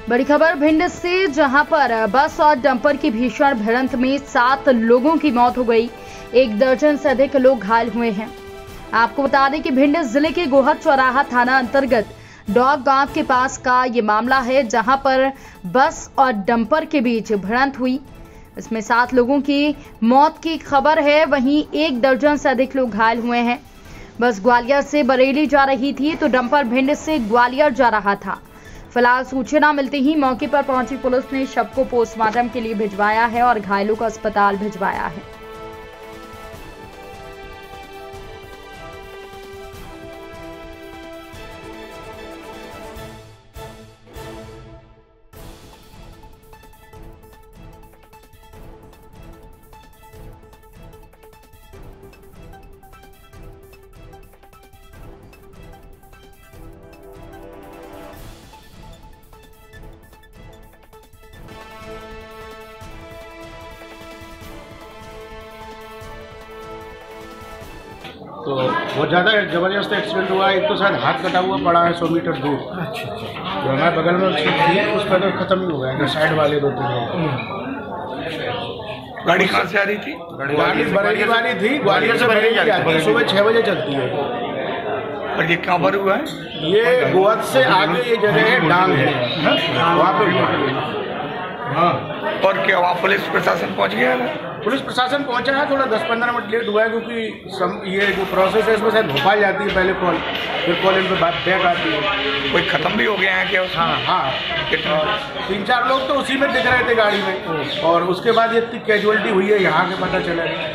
बड़ी खबर भिंड से, जहां पर बस और डंपर की भीषण भिड़ंत में 7 लोगों की मौत हो गई। 1 दर्जन से अधिक लोग घायल हुए हैं। आपको बता दें कि भिंड जिले के गोहद चौराहा थाना अंतर्गत डॉग गांव के पास का ये मामला है, जहां पर बस और डंपर के बीच भिड़ंत हुई। इसमें 7 लोगों की मौत की खबर है, वहीं 1 दर्जन से अधिक लोग घायल हुए हैं। बस ग्वालियर से बरेली जा रही थी तो डंपर भिंड से ग्वालियर जा रहा था। फिलहाल सूचना मिलते ही मौके पर पहुंची पुलिस ने शव को पोस्टमार्टम के लिए भिजवाया है और घायलों को अस्पताल भिजवाया है। तो बहुत ज़्यादा ज़बरदस्त एक्सीडेंट हुआ। एक तो शायद हाथ कटा हुआ पड़ा है 100 मीटर दूर। अच्छा। जो हमारे बगल में थी उस पर तो खत्म ही हो गया जो साइड वाले 2-3 लोग। गाड़ी कहाँ से आ रही थी? गाड़ी बरेली वाली थी, ग्वालियर से बरेली आती है, सुबह 6 बजे चलती है। और ये कहाँ पर हुआ है? ये गोहद से आगे ये जगह है, डांग है, वहाँ पे हुआ है। हाँ। और क्या वहाँ पुलिस प्रशासन पहुँच गया है? पुलिस प्रशासन पहुंचा है, थोड़ा 10-15 मिनट लेट हुआ है क्योंकि ये जो प्रोसेस है इसमें शायद भोपाल जाती है पहले कॉल, फिर कॉल इन पर बैक आती है। कोई खत्म भी हो गया है क्या? हाँ। 3-4 लोग तो उसी में दिख रहे थे गाड़ी में, और उसके बाद ये इतनी कैजुअलिटी हुई है यहाँ के पता चला।